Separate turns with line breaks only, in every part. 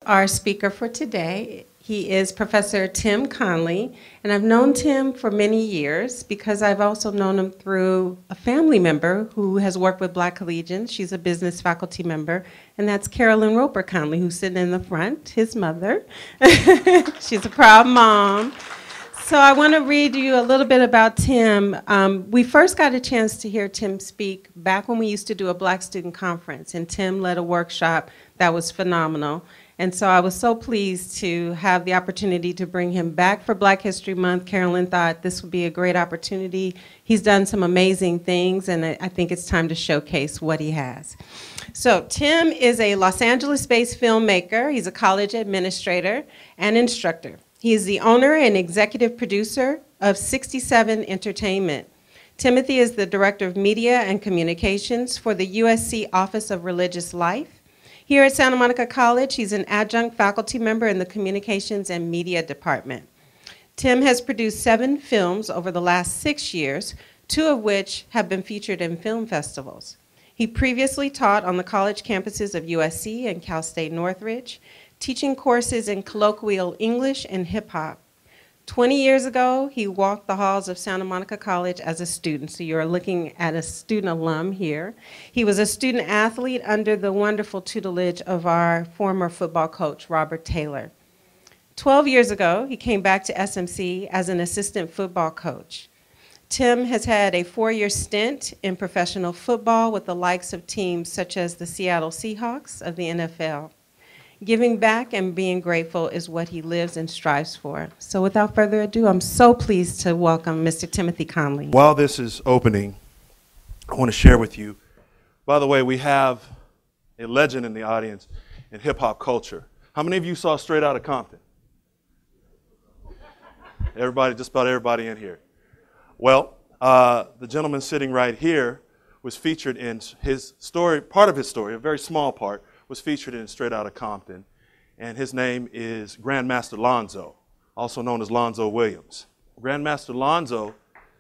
Our speaker for today, he is Professor Tim Conley, and I've known Tim for many years because I've also known him through a family member who has worked with Black Collegians. She's a business faculty member, and that's Carolyn Roper Conley, who's sitting in the front, his mother. She's a proud mom. So I want to read you a little bit about Tim. We first got a chance to hear Tim speak back when we used to do a Black Student Conference, and Tim led a workshop that was phenomenal. And so I was so pleased to have the opportunity to bring him back for Black History Month. Carolyn thought this would be a great opportunity. He's done some amazing things, and I think it's time to showcase what he has. So Tim is a Los Angeles-based filmmaker. He's a college administrator and instructor. He is the owner and executive producer of 67 Entertainment. Timothy is the director of media and communications for the USC Office of Religious Life. Here at Santa Monica College, he's an adjunct faculty member in the Communications and Media Department. Tim has produced 7 films over the last 6 years, 2 of which have been featured in film festivals. He previously taught on the college campuses of USC and Cal State Northridge, teaching courses in colloquial English and hip hop. 20 years ago, he walked the halls of Santa Monica College as a student, so you're looking at a student alum here. He was a student athlete under the wonderful tutelage of our former football coach, Robert Taylor. 12 years ago, he came back to SMC as an assistant football coach. Tim has had a 4-year stint in professional football with the likes of teams such as the Seattle Seahawks of the NFL. Giving back and being grateful is what he lives and strives for. So without further ado, I'm so pleased to welcome Mr. Timothy Conley.
While this is opening, I want to share with you, by the way, we have a legend in the audience in hip-hop culture. How many of you saw Straight Outta Compton? Everybody, just about everybody in here. Well, the gentleman sitting right here was featured in his story, part of his story, a very small part, was featured in Straight Outta Compton, and his name is Grandmaster Lonzo, also known as Lonzo Williams. Grandmaster Lonzo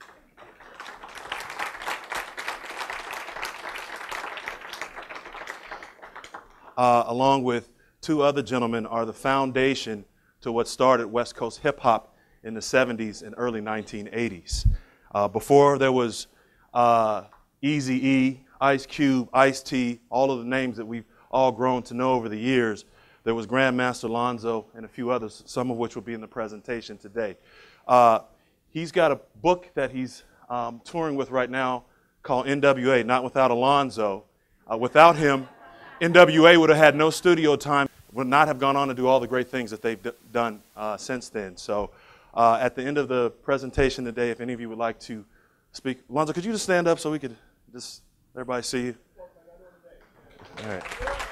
along with 2 other gentlemen are the foundation to what started West Coast hip hop in the 70s and early 1980s. Before there was Eazy-E, Ice Cube, Ice-T, all of the names that we've all grown to know over the years. There was Grandmaster Lonzo and a few others, some of which will be in the presentation today. He's got a book that he's touring with right now called NWA, Not Without Alonzo. Without him, NWA would have had no studio time, would not have gone on to do all the great things that they've done since then. So at the end of the presentation today, if any of you would like to speak. Lonzo, could you just stand up so we could just, everybody see you? All right.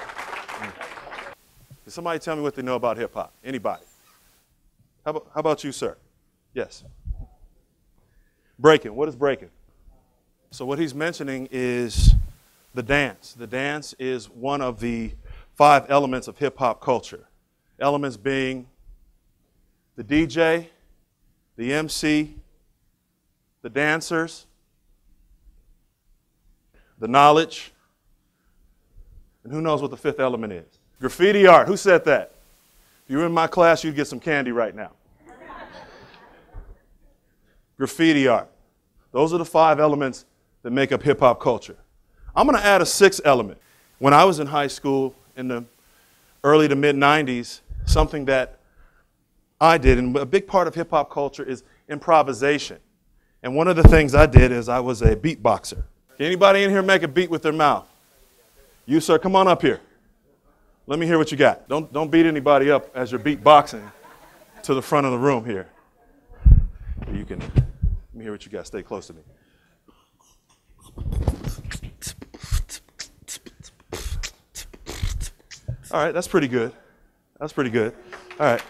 Can somebody tell me what they know about hip-hop? Anybody? How about you, sir? Yes. Breaking. What is breaking? So what he's mentioning is the dance. The dance is one of the 5 elements of hip-hop culture. Elements being the DJ, the MC, the dancers, the knowledge, and who knows what the 5th element is? Graffiti art. Who said that? If you were in my class, you'd get some candy right now. Graffiti art. Those are the 5 elements that make up hip-hop culture. I'm going to add a 6th element. When I was in high school in the early to mid-90s, something that I did, and a big part of hip-hop culture is improvisation. And one of the things I did is I was a beatboxer. Can anybody in here make a beat with their mouth? You, sir, come on up here. Let me hear what you got. Don't beat anybody up as you're beatboxing to the front of the room here. You can, let me hear what you got. Stay close to me. All right, that's pretty good. That's pretty good. All right.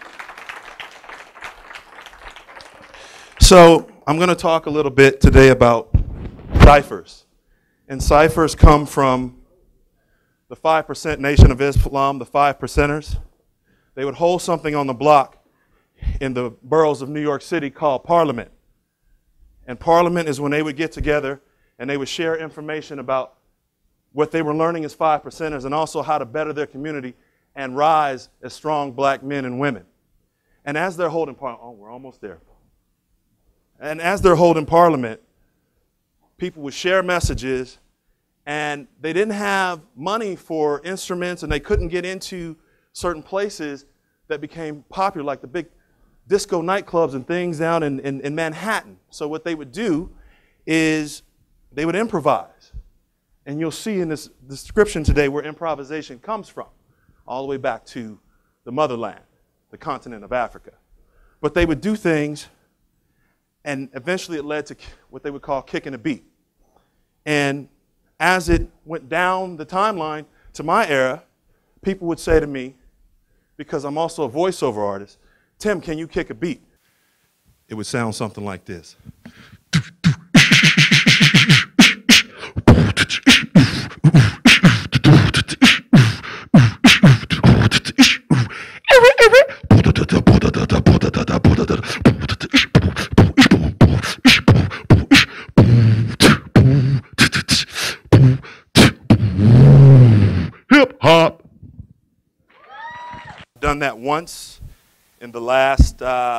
So I'm going to talk a little bit today about ciphers. And ciphers come from the 5% Nation of Islam, the 5 percenters. They would hold something on the block in the boroughs of New York City called Parliament. And Parliament is when they would get together and they would share information about what they were learning as 5 percenters and also how to better their community and rise as strong black men and women. And as they're holding parliament, oh, we're almost there. And as they're holding parliament, people would share messages, and they didn't have money for instruments, and they couldn't get into certain places that became popular, like the big disco nightclubs and things down in Manhattan. So what they would do is they would improvise. And you'll see in this description today where improvisation comes from, all the way back to the motherland, the continent of Africa. But they would do things, and eventually it led to what they would call kicking a beat. And as it went down the timeline to my era, people would say to me, because I'm also a voiceover artist, Tim, can you kick a beat? It would sound something like this. Hip hop. Done that once in the last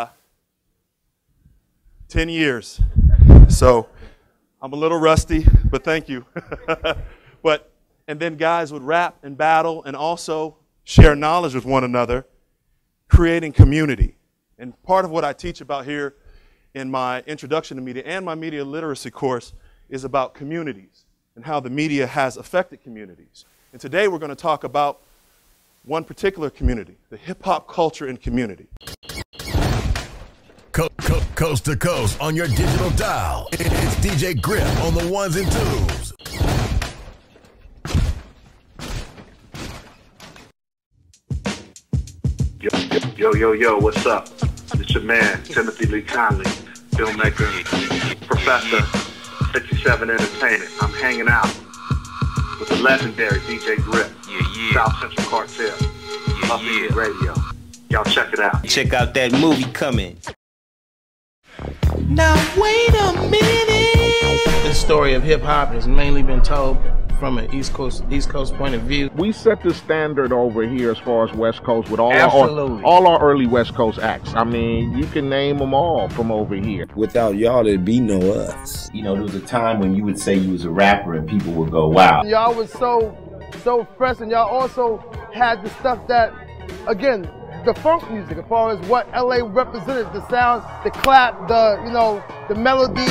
10 years. So I'm a little rusty, but thank you. And then guys would rap and battle and also share knowledge with one another, creating community. And part of what I teach about here in my introduction to media and my media literacy course is about communities and how the media has affected communities. And today we're going to talk about one particular community, the hip-hop culture and community.
Coast to coast on your digital dial. It's DJ Grip on the ones and twos.
Yo, what's up? It's your man, Timothy Lee Conley, filmmaker, professor, 67 Entertainment. I'm hanging out with the legendary DJ Grip, South Central Cartel, Radio. Y'all check it out.
Check out that movie coming.
Now wait a minute. The story of hip hop has mainly been told from an East Coast point of view.
We set the standard over here as far as West Coast with all our early West Coast acts. I mean, you can name them all from over here.
Without y'all, there'd be no us.
You know, there was a time when you would say you was a rapper and people would go, wow.
Y'all was so fresh, and y'all also had the stuff that, again, the funk music, as far as what LA represented, the sound, the clap, the melody.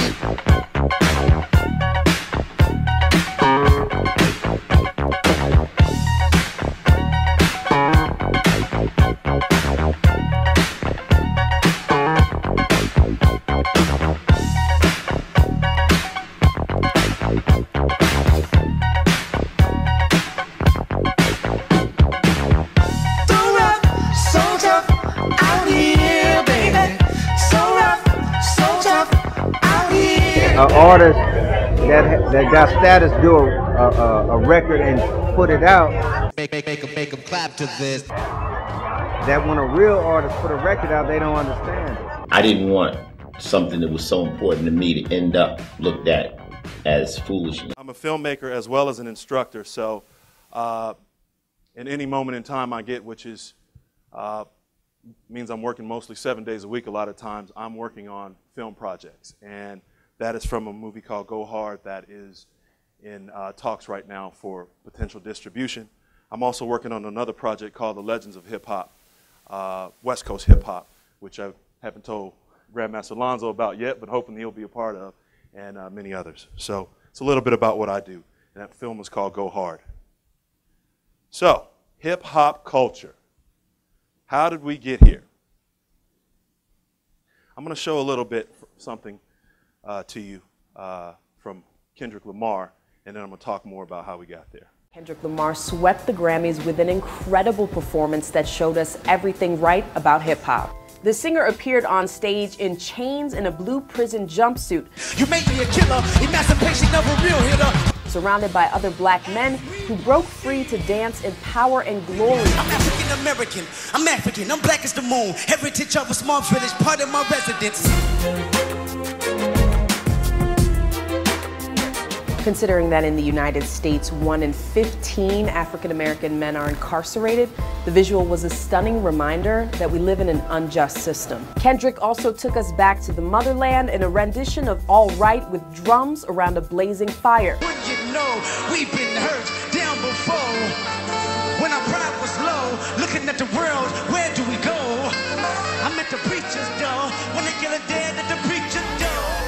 An artist that got status do a record and put it out.
Make them clap to this.
That when a real artist put a record out, they don't understand it.
I didn't want something that was so important to me to end up looked at as foolish.
I'm a filmmaker as well as an instructor, so in any moment in time I get, which is means I'm working mostly 7 days a week a lot of times, I'm working on film projects. And that is from a movie called Go Hard that is in talks right now for potential distribution. I'm also working on another project called The Legends of Hip Hop, West Coast Hip Hop, which I haven't told Grandmaster Lonzo about yet, but hoping he'll be a part of, and many others. So it's a little bit about what I do. And that film is called Go Hard. So, hip hop culture. How did we get here? I'm going to show a little bit something to you from Kendrick Lamar, and then I'm going to talk more about how we got there.
Kendrick Lamar swept the Grammys with an incredible performance that showed us everything right about hip-hop. The singer appeared on stage in chains and a blue prison jumpsuit.
You make me a killer, emancipation of a real hitter.
Surrounded by other black men who broke free to dance in power and glory.
I'm African American, I'm African, I'm black as the moon. Heritage of a small village, part of my residence.
Considering that in the United States, 1 in 15 African American men are incarcerated, the visual was a stunning reminder that we live in an unjust system. Kendrick also took us back to the motherland in a rendition of All Right with drums around a blazing fire.
Wouldn't you know we've been hurt down before? When our pride was low, looking at the world, where do we go? I'm at the preacher's door, when they kill a dead at the preacher's door.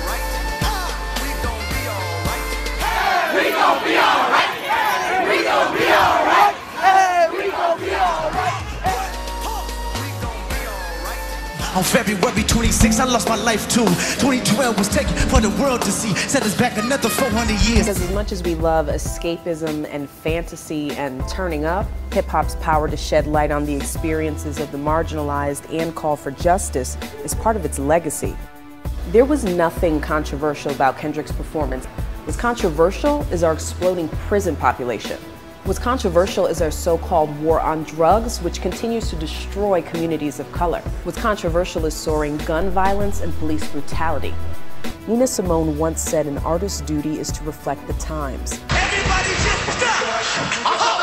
We gon' be alright. Hey, we gon' be alright. Hey, we gon' be alright. On February 26th, I lost my life too. 2012 was taken for the world to see. Set us back another 400 years.
Because as much as we love escapism and fantasy and turning up, hip-hop's power to shed light on the experiences of the marginalized and call for justice is part of its legacy. There was nothing controversial about Kendrick's performance. What's controversial is our exploding prison population. What's controversial is our so-called war on drugs, which continues to destroy communities of color. What's controversial is soaring gun violence and police brutality. Nina Simone once said an artist's duty is to reflect the times.
Everybody just stop!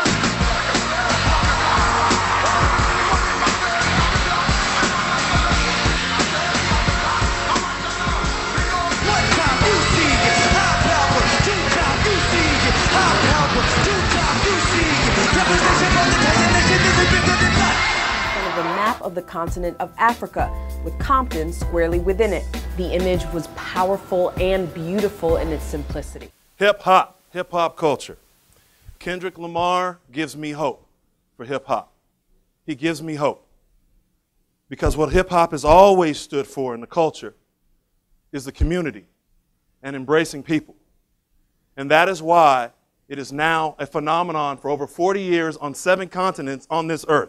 The map of the continent of Africa, with Compton squarely within it. The image was powerful and beautiful in its simplicity.
Hip-hop culture. Kendrick Lamar gives me hope for hip-hop. He gives me hope. Because what hip-hop has always stood for in the culture is the community and embracing people. And that is why it is now a phenomenon for over 40 years on 7 continents on this earth.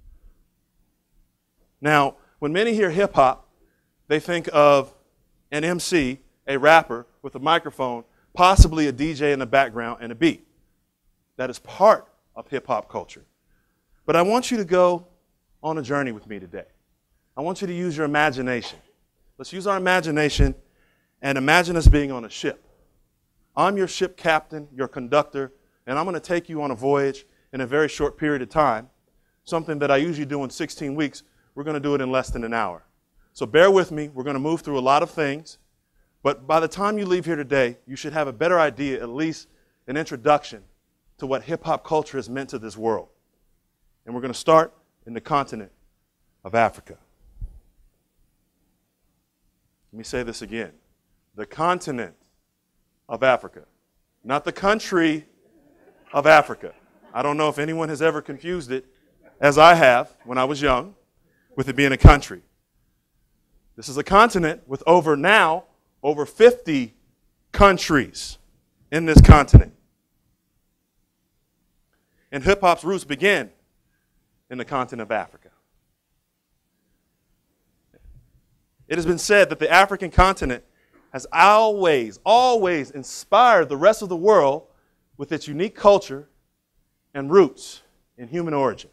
Now, when many hear hip-hop, they think of an MC, a rapper with a microphone, possibly a DJ in the background and a beat. That is part of hip-hop culture. But I want you to go on a journey with me today. I want you to use your imagination. Let's use our imagination and imagine us being on a ship. I'm your ship captain, your conductor, and I'm going to take you on a voyage in a very short period of time, something that I usually do in 16 weeks. We're going to do it in less than an hour. So bear with me. We're going to move through a lot of things. But by the time you leave here today, you should have a better idea, at least an introduction to what hip-hop culture has meant to this world. And we're going to start in the continent of Africa. Let me say this again. The continent of Africa, not the country of Africa. I don't know if anyone has ever confused it, as I have when I was young, with it being a country. This is a continent with over 50 countries in this continent. And hip-hop's roots begin in the continent of Africa. It has been said that the African continent has always inspired the rest of the world with its unique culture and roots in human origin.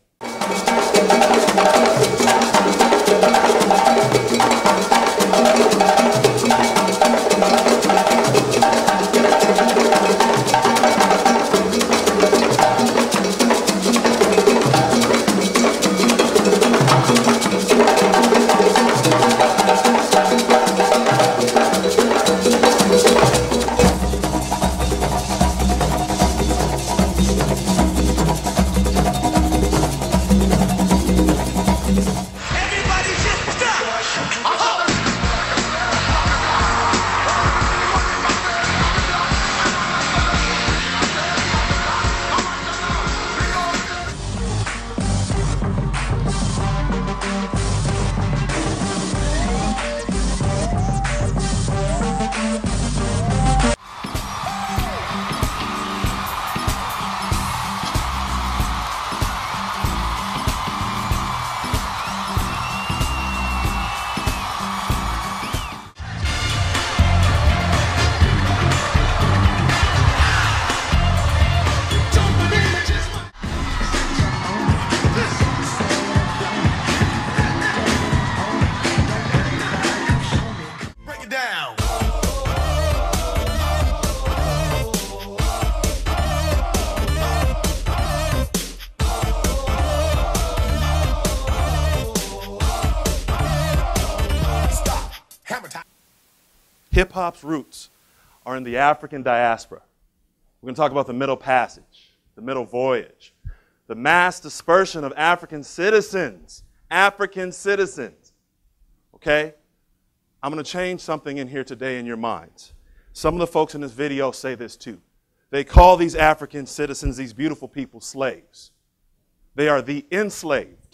hip-hop's roots are in the African diaspora. We're going to talk about the Middle Passage, the Middle Voyage, the mass dispersion of African citizens. African citizens. Okay? I'm going to change something in here today in your minds. Some of the folks in this video say this too. They call these African citizens, these beautiful people, slaves. They are the enslaved.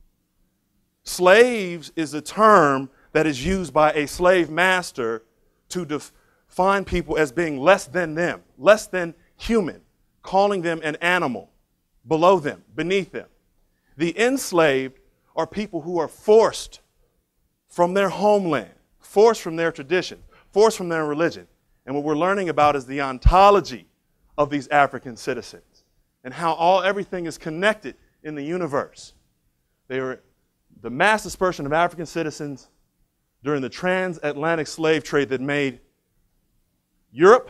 Slaves is a term that is used by a slave master to define people as being less than them, less than human, calling them an animal, below them, beneath them. The enslaved are people who are forced from their homeland, forced from their tradition, forced from their religion. And what we're learning about is the ontology of these African citizens and how everything is connected in the universe. They were the mass dispersion of African citizens during the transatlantic slave trade that made Europe,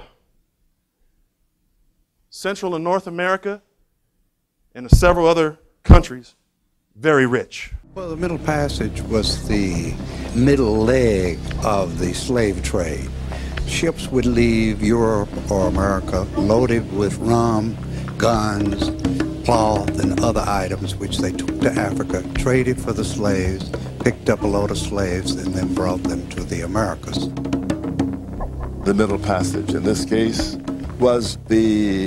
Central and North America, and several other countries very rich.
Well, the Middle Passage was the middle leg of the slave trade. Ships would leave Europe or America loaded with rum, guns, cloth, and other items which they took to Africa, traded for the slaves, picked up a load of slaves, and then brought them to the Americas.
The Middle Passage, in this case, was the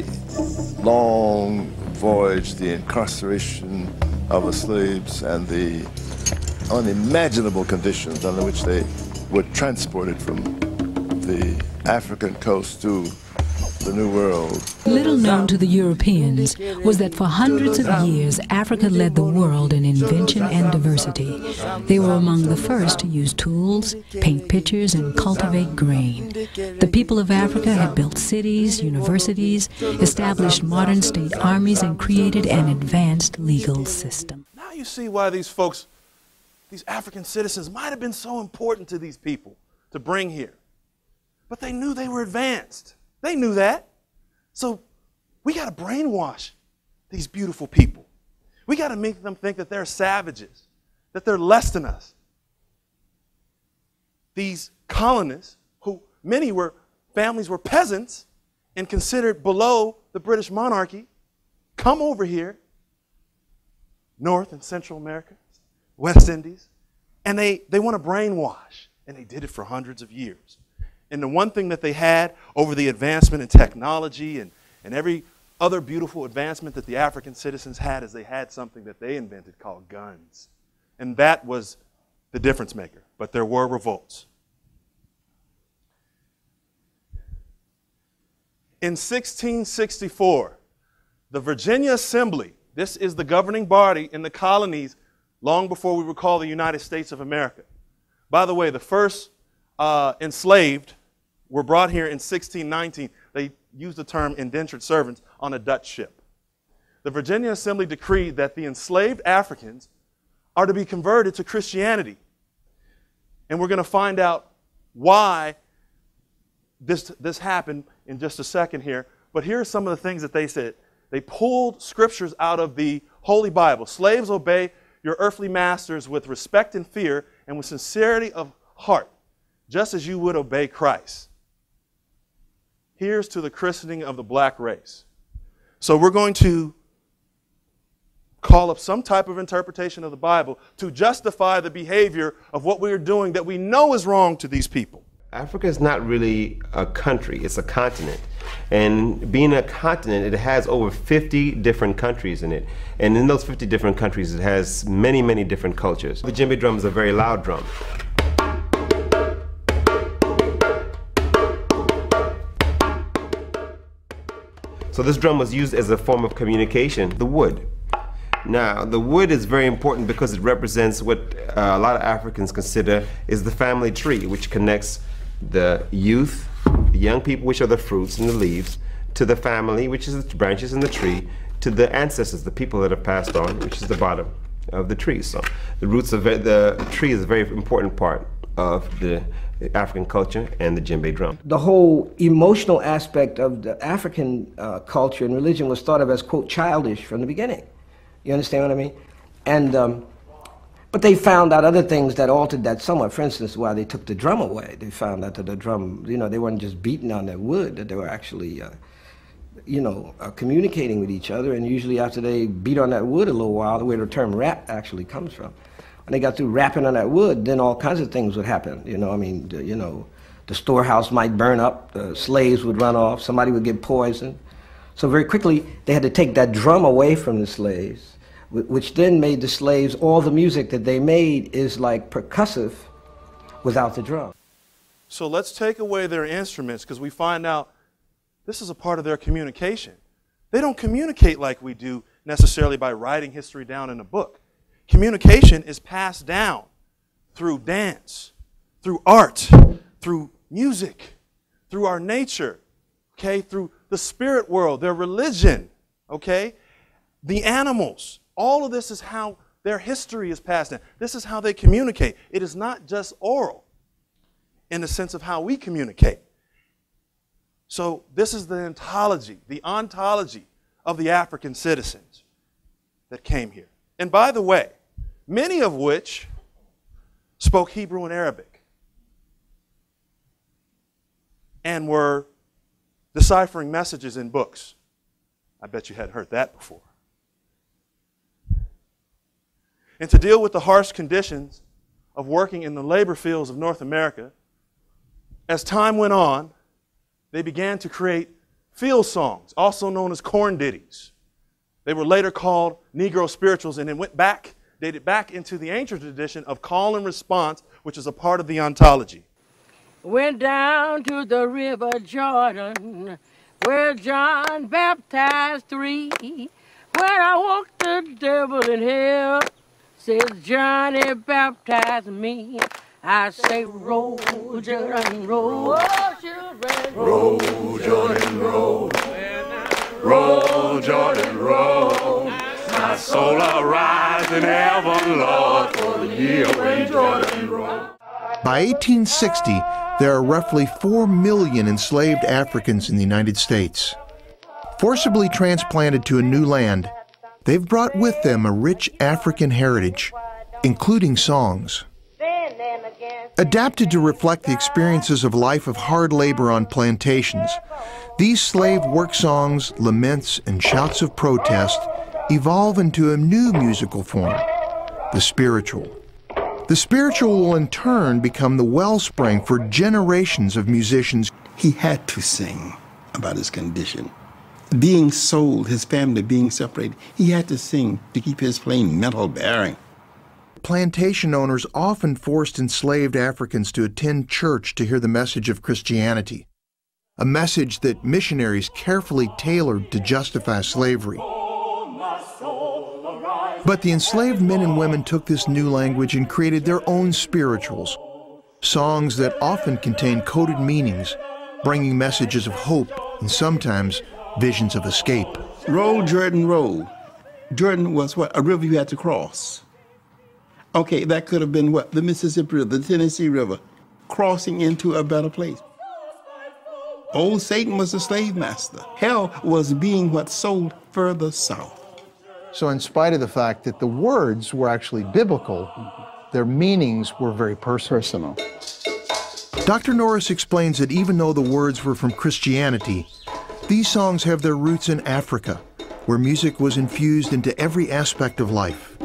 long voyage, the incarceration of the slaves, and the unimaginable conditions under which they were transported from the African coast to the New World.
Little known to the Europeans was that for hundreds of years, Africa led the world in invention and diversity. They were among the first to use tools, paint pictures, and cultivate grain. The people of Africa had built cities, universities, established modern state armies, and created an advanced legal system.
Now you see why these folks, these African citizens, might have been so important to these people to bring here. But they knew they were advanced. They knew that. So we got to brainwash these beautiful people. We got to make them think that they're savages, that they're less than us. These colonists, who families were peasants and considered below the British monarchy, come over here, North and Central America, West Indies, and they want to brainwash. And they did it for hundreds of years. And the one thing that they had over the advancement in technology and every other beautiful advancement that the African citizens had is they had something that they invented called guns. And that was the difference maker. But there were revolts. In 1664, the Virginia Assembly, this is the governing body in the colonies long before we were called the United States of America. By the way, the first enslaved were brought here in 1619. They used the term indentured servants on a Dutch ship. The Virginia Assembly decreed that the enslaved Africans are to be converted to Christianity. And we're going to find out why this happened in just a second here. But here are some of the things that they said. They pulled scriptures out of the Holy Bible. Slaves, obey your earthly masters with respect and fear and with sincerity of heart, just as you would obey Christ. Here's to the christening of the black race. So we're going to call up some type of interpretation of the Bible to justify the behavior of what we're doing that we know is wrong to these people.
Africa is not really a country, it's a continent. And being a continent, it has over 50 different countries in it. And in those 50 different countries, it has many, many different cultures. The djembe drum is a very loud drum. So this drum was used as a form of communication, the wood. Now, the wood is very important because it represents what a lot of Africans consider is the family tree, which connects the youth, the young people, which are the fruits and the leaves, to the family, which is the branches in the tree, to the ancestors, the people that have passed on, which is the bottom of the tree. So the roots of the tree is a very important part of the African culture and the djembe drum.
The whole emotional aspect of the African culture and religion was thought of as, quote, childish from the beginning. You understand what I mean? And But they found out other things that altered that somewhat. For instance, while they took the drum away, they found out that the drum, you know, they weren't just beating on that wood, that they were actually, you know, communicating with each other. And usually after they beat on that wood a little while, where the term rap actually comes from, when they got through rapping on that wood, then all kinds of things would happen. You know, I mean, you know, the storehouse might burn up, the slaves would run off, somebody would get poisoned. So very quickly, they had to take that drum away from the slaves, which then made the slaves, all the music that they made is like percussive without the drum.
So let's take away their instruments, because we find out this is a part of their communication. They don't communicate like we do necessarily by writing history down in a book. Communication is passed down through dance, through art, through music, through our nature, okay, through the spirit world, their religion, okay, the animals. All of this is how their history is passed down. This is how they communicate. It is not just oral in the sense of how we communicate. So this is the ontology of the African citizens that came here. And by the way, many of which spoke Hebrew and Arabic and were deciphering messages in books. I bet you hadn't heard that before. And to deal with the harsh conditions of working in the labor fields of North America, as time went on, they began to create field songs, also known as corn ditties. They were later called Negro spirituals, and it dated back into the ancient tradition of call and response, which is a part of the ontology.
Went down to the river Jordan, where John baptized 3. When I walked the devil in hell, says Johnny baptized me. I say, roll, Jordan, roll. Roll, Jordan, roll. Roll, Jordan, roll. My soul arise in heaven, Lord, for the year when Jordan rolled.
By 1860, there are roughly 4 million enslaved Africans in the United States. Forcibly transplanted to a new land, they've brought with them a rich African heritage, including songs. Adapted to reflect the experiences of life of hard labor on plantations, these slave work songs, laments, and shouts of protest evolve into a new musical form, the spiritual. The spiritual will in turn become the wellspring for generations of musicians.
He had to sing about his condition. Being sold, his family being separated, he had to sing to keep his plain mental bearing.
Plantation owners often forced enslaved Africans to attend church to hear the message of Christianity, a message that missionaries carefully tailored to justify slavery. But the enslaved men and women took this new language and created their own spirituals, songs that often contained coded meanings, bringing messages of hope and sometimes visions of escape.
Roll, Jordan, roll. Jordan was what? A river you had to cross. Okay, that could have been what? The Mississippi River, the Tennessee River, crossing into a better place. Old Satan was the slave master. Hell was being what sold further south.
So in spite of the fact that the words were actually biblical, their meanings were very personal. Dr. Norris explains that even though the words were from Christianity, these songs have their roots in Africa, where music was infused into every aspect of life.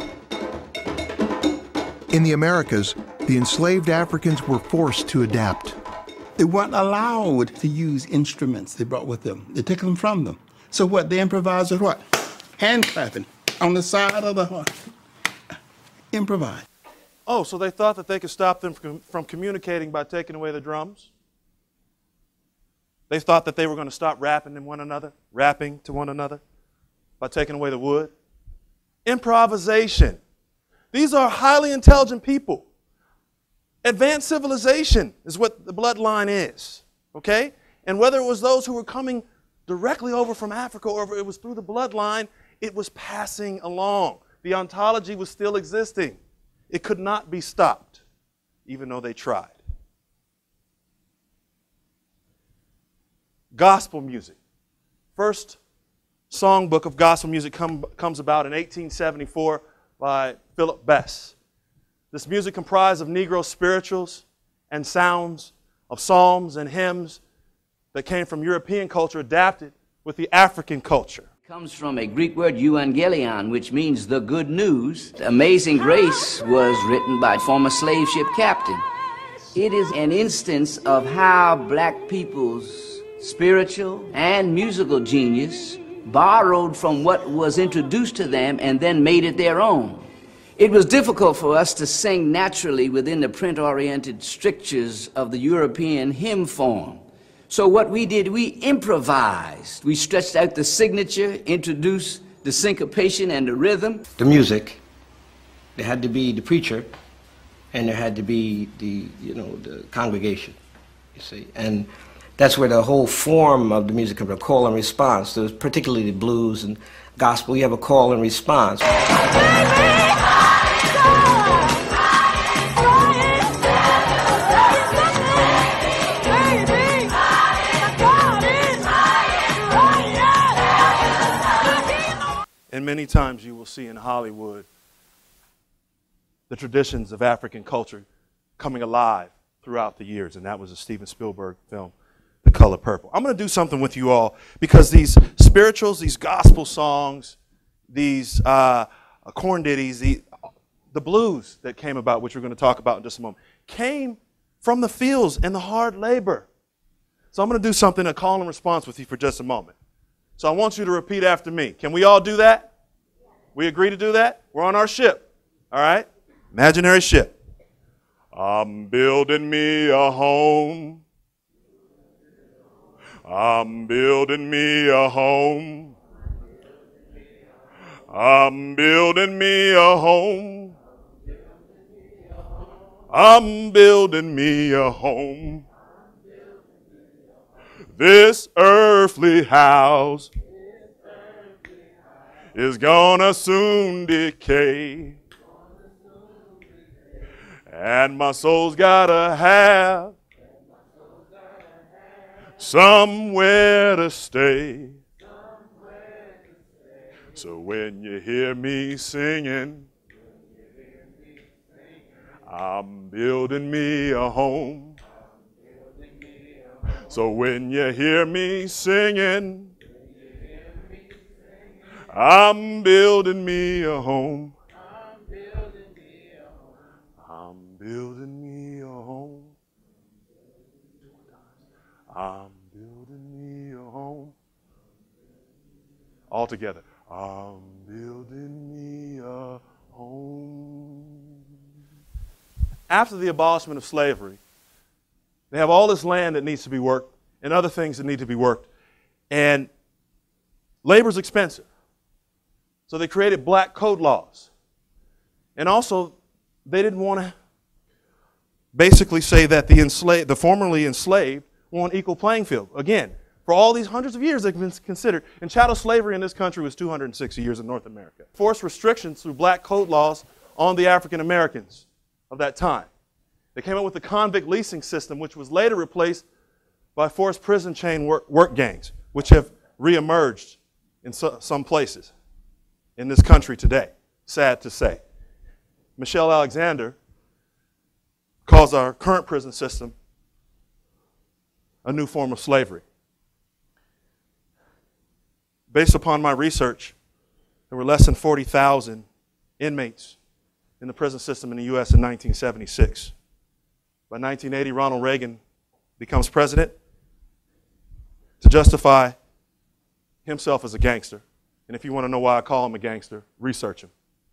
In the Americas, the enslaved Africans were forced to adapt.
They weren't allowed to use instruments they brought with them. They took them from them. So what? They improvised with what? Hand clapping on the side of the heart. Improvise.
Oh, so they thought that they could stop them from communicating by taking away the drums? They thought that they were going to stop rapping to one another by taking away the wood? Improvisation. These are highly intelligent people. Advanced civilization is what the bloodline is, okay? And whether it was those who were coming directly over from Africa or if it was through the bloodline, it was passing along. The ontology was still existing. It could not be stopped, even though they tried. Gospel music. First songbook of gospel music comes about in 1874 by Philip Bess. This music comprised of Negro spirituals and sounds of psalms and hymns that came from European culture adapted with the African culture.
Comes from a Greek word, euangelion, which means the good news. Amazing Grace was written by a former slave ship captain. It is an instance of how black people's spiritual and musical genius borrowed from what was introduced to them and then made it their own. It was difficult for us to sing naturally within the print-oriented strictures of the European hymn form. So what we did, we improvised. We stretched out the signature, introduced the syncopation and the rhythm.
The music, there had to be the preacher, and there had to be the congregation, you see. And that's where the whole form of the music comes from, call and response. There's particularly the blues and gospel, you have a call and response.
And many times you will see in Hollywood the traditions of African culture coming alive throughout the years, and that was a Steven Spielberg film, The Color Purple. I'm going to do something with you all because these spirituals, these gospel songs, these corn ditties, the blues that came about, which we're going to talk about in just a moment, came from the fields and the hard labor. So I'm going to do something, a call and response with you for just a moment. So I want you to repeat after me. Can we all do that? We agree to do that? We're on our ship, all right? Imaginary ship. I'm building me a home. I'm building me a home. I'm building me a home. I'm building me a home. This earthly house is gonna soon decay, and my soul's gotta have somewhere to stay. So when you hear me singing, I'm building me a home. So when you hear me singing, I'm building me a home. I'm building me a home. I'm building me a home. All together. I'm building me a home. After the abolishment of slavery, they have all this land that needs to be worked and other things that need to be worked. And labor's expensive. So they created black code laws. And also, they didn't want to basically say that the formerly enslaved were on equal playing field. Again, for all these hundreds of years they've been considered. And chattel slavery in this country was 260 years in North America. Forced restrictions through black code laws on the African Americans of that time. They came up with the convict leasing system, which was later replaced by forced prison chain work gangs, which have reemerged in some places in this country today, sad to say. Michelle Alexander calls our current prison system a new form of slavery. Based upon my research, there were less than 40,000 inmates in the prison system in the U.S. in 1976. By 1980, Ronald Reagan becomes president to justify himself as a gangster. And if you want to know why I call him a gangster, research him.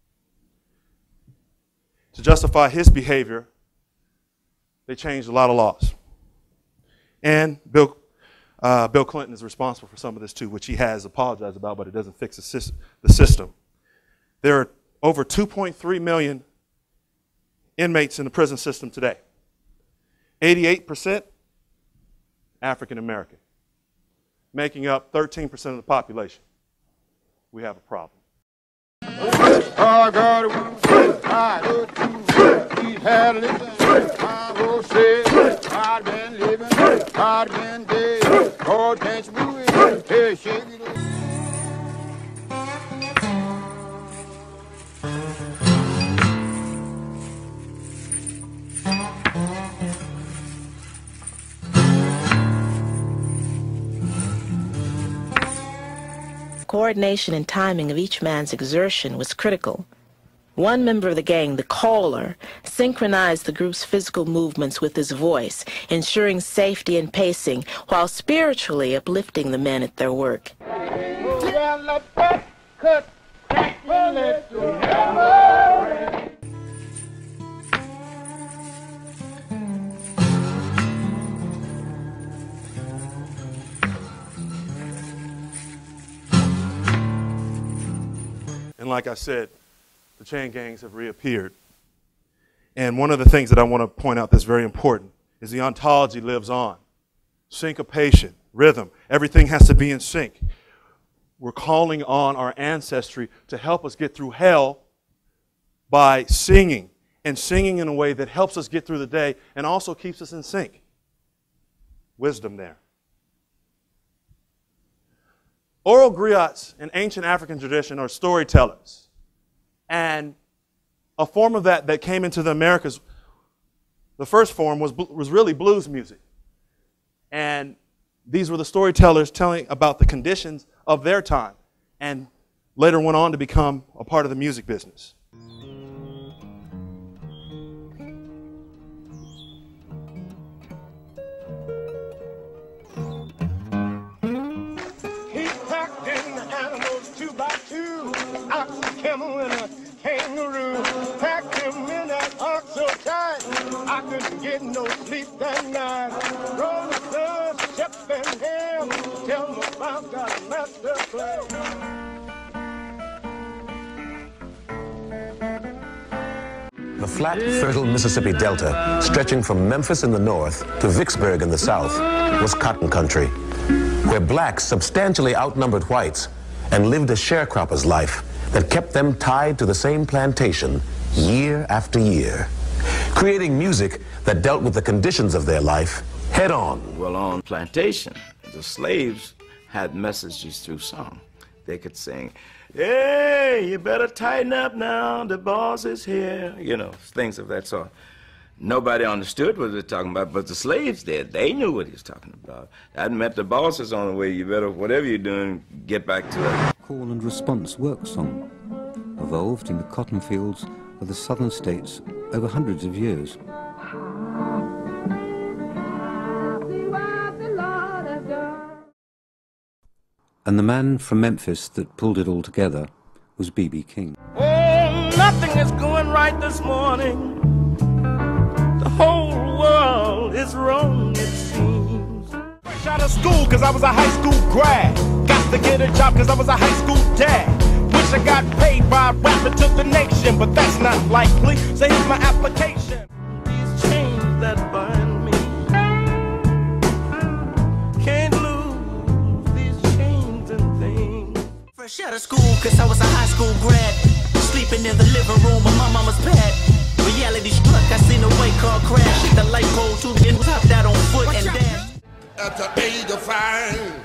To justify his behavior, they changed a lot of laws. And Bill Clinton is responsible for some of this too, which he has apologized about, but it doesn't fix the system. There are over 2.3 million inmates in the prison system today. 88% African American, making up 13% of the population. We have a problem.
coordination and timing of each man's exertion was critical. One member of the gang, the caller, synchronized the group's physical movements with his voice, ensuring safety and pacing, while spiritually uplifting the men at their work.
And like I said, the chain gangs have reappeared. And one of the things that I want to point out that's very important is the ontology lives on. Syncopation, rhythm, everything has to be in sync. We're calling on our ancestry to help us get through hell by singing, and singing in a way that helps us get through the day and also keeps us in sync. Wisdom there. Oral griots in ancient African tradition are storytellers. And a form of that came into the Americas, the first form was really blues music. And these were the storytellers telling about the conditions of their time, and later went on to become a part of the music business.
Camel and a kangaroo, packed him in that ark so tight, I couldn't get no sleep that night. Roll the sun, Shep and Ham, tell them about God's master plan.
The flat, fertile Mississippi Delta, stretching from Memphis in the north to Vicksburg in the south, was cotton country, where blacks substantially outnumbered whites and lived a sharecropper's life that kept them tied to the same plantation year after year, creating music that dealt with the conditions of their life head on.
Well, on plantation, the slaves had messages through song. They could sing, "Hey, you better tighten up now, the boss is here," you know, things of that sort. Nobody understood what they were talking about, but the slaves did. They knew what he was talking about. That meant the boss is on the way. You better, whatever you're doing, get back to it.
Call and response work song, evolved in the cotton fields of the southern states over hundreds of years. And the man from Memphis that pulled it all together was B.B. King.
Oh, nothing is going right this morning. The whole world is wrong, it seems.
Fresh out of school cause I was a high school grad. Got to get a job cause I was a high school dad. Wish I got paid by rapping to the nation, but that's not likely, so here's my application.
These chains that bind me, can't lose these chains and things.
Fresh out of school cause I was a high school grad. Sleeping in the living room of my mama's pad. Reality struck, I seen a white car crash. Hit the light pole too and hopped out on foot and dashed.
At the age of 5,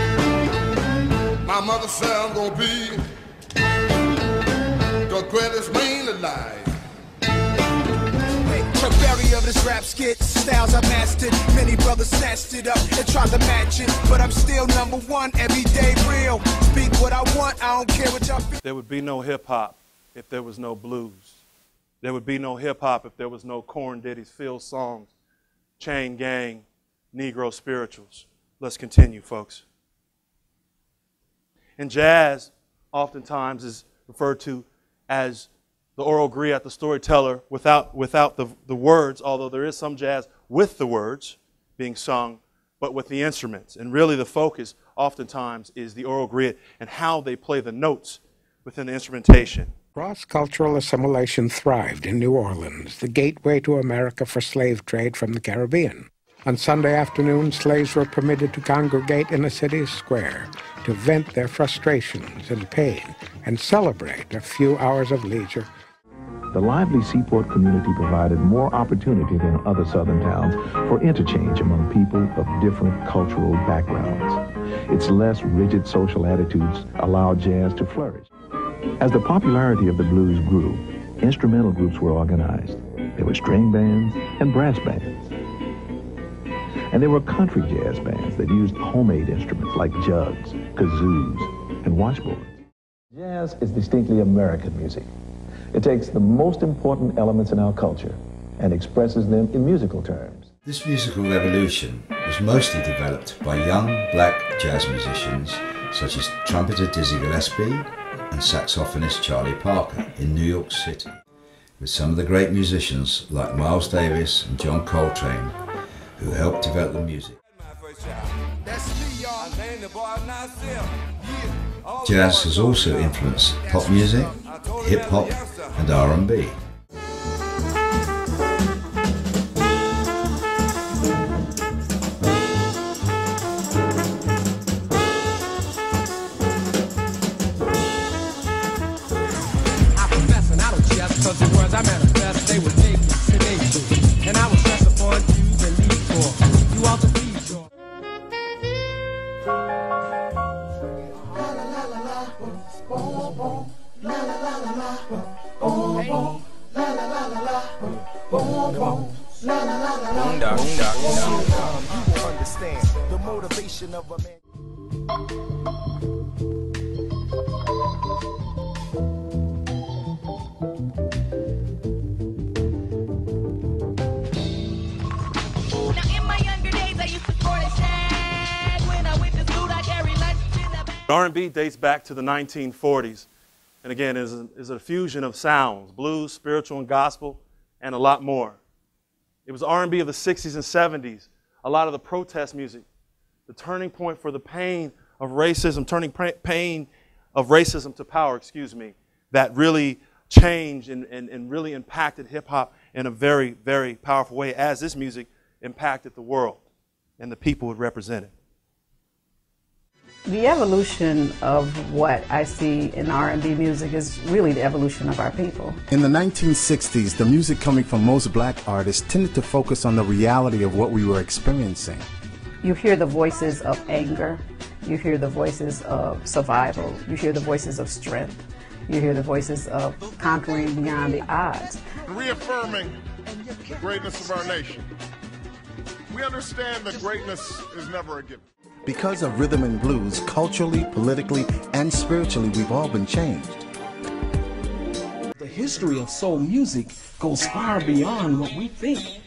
my mother said I'm gonna be the greatest man alive.
Chuck Berry of this rap skit, styles I mastered. Many brothers snatched it up and tried to match it, but I'm still #1, everyday real. Speak what I want, I don't care what y'all feel.
There would be no hip-hop if there was no blues. There would be no hip-hop if there was no corn ditties, field songs, chain gang, Negro spirituals. Let's continue, folks. And jazz oftentimes is referred to as the oral griot, the storyteller, without the words, although there is some jazz with the words being sung, but with the instruments. And really the focus oftentimes is the oral griot and how they play the notes within the instrumentation.
Cross-cultural assimilation thrived in New Orleans, the gateway to America for slave trade from the Caribbean. On Sunday afternoons, slaves were permitted to congregate in the city's square to vent their frustrations and pain and celebrate a few hours of leisure.
The lively seaport community provided more opportunity than other southern towns for interchange among people of different cultural backgrounds. Its less rigid social attitudes allowed jazz to flourish. As the popularity of the blues grew, instrumental groups were organized. There were string bands and brass bands. And there were country jazz bands that used homemade instruments like jugs, kazoos, and washboards. Jazz is distinctly American music. It takes the most important elements in our culture and expresses them in musical terms.
This musical revolution was mostly developed by young black jazz musicians such as trumpeter Dizzy Gillespie and saxophonist Charlie Parker in New York City, with some of the great musicians like Miles Davis and John Coltrane who helped develop the music. Jazz has also influenced pop music, hip-hop and R&B.
Cause the words I manifest, they would take me to nature. And I was stressed upon you and me for you all to please your. You will understand the motivation of a man.
R&B dates back to the 1940s, and again is a fusion of sounds, blues, spiritual and gospel, and a lot more. It was R&B of the 60s and 70s, a lot of the protest music, the turning point for the pain of racism, turning pain of racism to power, that really changed and really impacted hip-hop in a very, very powerful way, as this music impacted the world and the people it represented.
The evolution of what I see in R&B music is really the evolution of our people.
In the 1960s, the music coming from most black artists tended to focus on the reality of what we were experiencing.
You hear the voices of anger, you hear the voices of survival, you hear the voices of strength, you hear the voices of conquering beyond the odds.
Reaffirming the greatness of our nation. We understand that greatness is never a given.
Because of rhythm and blues, culturally, politically, and spiritually, we've all been changed.
The history of soul music goes far beyond what we think.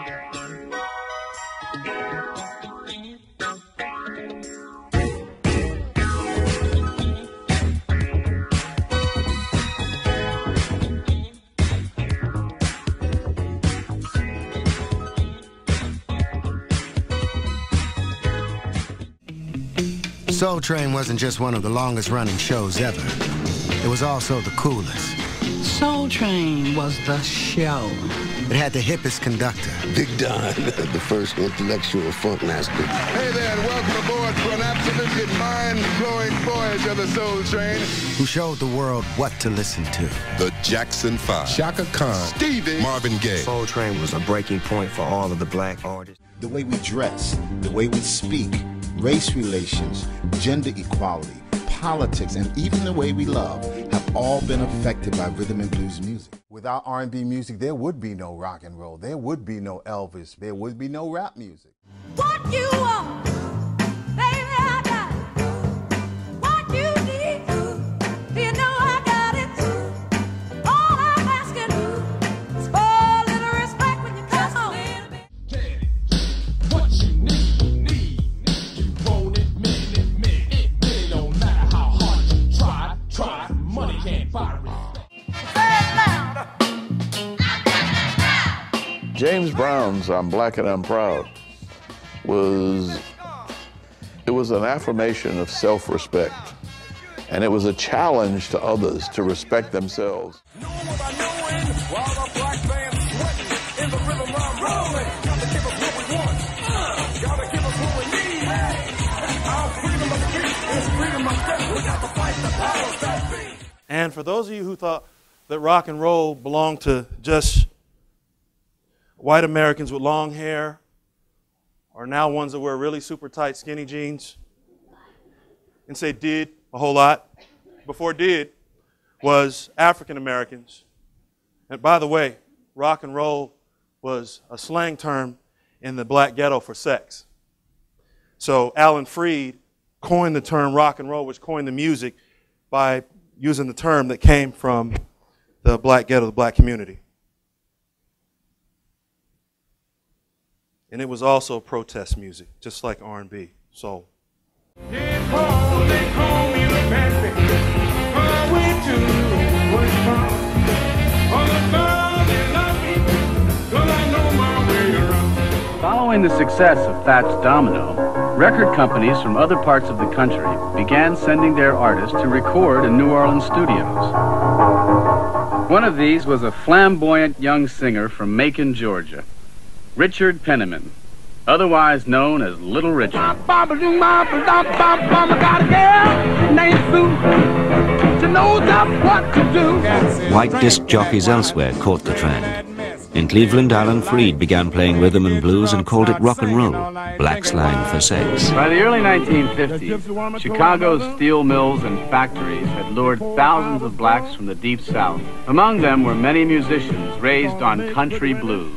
Soul Train wasn't just one of the longest running shows ever. It was also the coolest.
Soul Train was the show.
It had the hippest conductor.
Big Don, the first intellectual funk master.
Hey there, and welcome aboard for an absolutely mind-blowing voyage of the Soul Train.
Who showed the world what to listen to.
The Jackson 5.
Shaka Khan.
Stevie. Marvin Gaye.
Soul Train was a breaking point for all of the black artists.
The way we dress, the way we speak, race relations, gender equality, politics, and even the way we love have all been affected by rhythm and blues music.
Without R&B music, there would be no rock and roll. There would be no Elvis. There would be no rap music.
What you want, baby, I got it. What you need, do you know I got it? All I'm asking you is for a little respect when you come home.
What you need. You want it, mean it. It don't matter how hard you try. Money can't buy respect.
James Brown's I'm Black and I'm Proud was an affirmation of self-respect, and it was a challenge to others to respect themselves.
And for those of you who thought that rock and roll belonged to just white Americans with long hair, or now ones that wear really super tight skinny jeans, and say did a whole lot. Before did was African Americans. And by the way, rock and roll was a slang term in the black ghetto for sex. So Alan Freed coined the term rock and roll, which coined the music, by using the term that came from the black ghetto, the black community. And it was also protest music, just like R&B, soul.
They call me the bad thing. My way to what's wrong. All the girls, they love me, 'cause I know my way around.
Following the success of Fats Domino, record companies from other parts of the country began sending their artists to record in New Orleans studios. One of these was a flamboyant young singer from Macon, Georgia, Richard Penniman, otherwise known as Little Richard.
Got a girl named Sue. She knows just what to do.
White disc jockeys elsewhere caught the trend. In Cleveland, Alan Freed began playing rhythm and blues and called it rock and roll, black slang for sex.
By the early 1950s, Chicago's steel mills and factories had lured thousands of blacks from the Deep South. Among them were many musicians raised on country blues.